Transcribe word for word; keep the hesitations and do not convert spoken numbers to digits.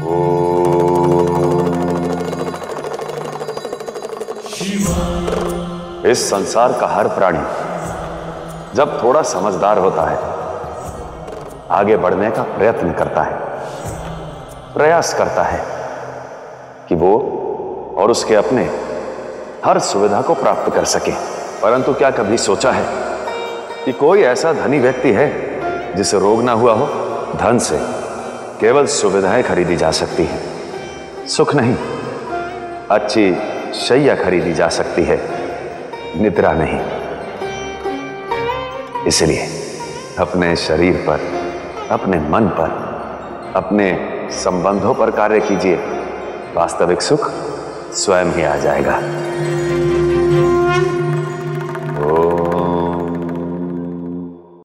इस संसार का हर प्राणी जब थोड़ा समझदार होता है, आगे बढ़ने का प्रयत्न करता है, प्रयास करता है कि वो और उसके अपने हर सुविधा को प्राप्त कर सके। परंतु क्या कभी सोचा है कि कोई ऐसा धनी व्यक्ति है जिसे रोग ना हुआ हो? धन से केवल सुविधाएं खरीदी जा सकती हैं, सुख नहीं। अच्छी शैया खरीदी जा सकती है, निद्रा नहीं। इसलिए अपने शरीर पर, अपने मन पर, अपने संबंधों पर कार्य कीजिए। वास्तविक सुख स्वयं ही आ जाएगा।